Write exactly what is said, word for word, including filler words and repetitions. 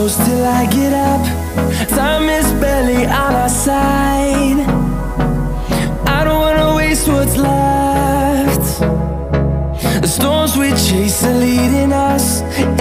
close till I get up. Time is barely on our side. I don't wanna waste what's left. The storms we chase are leading us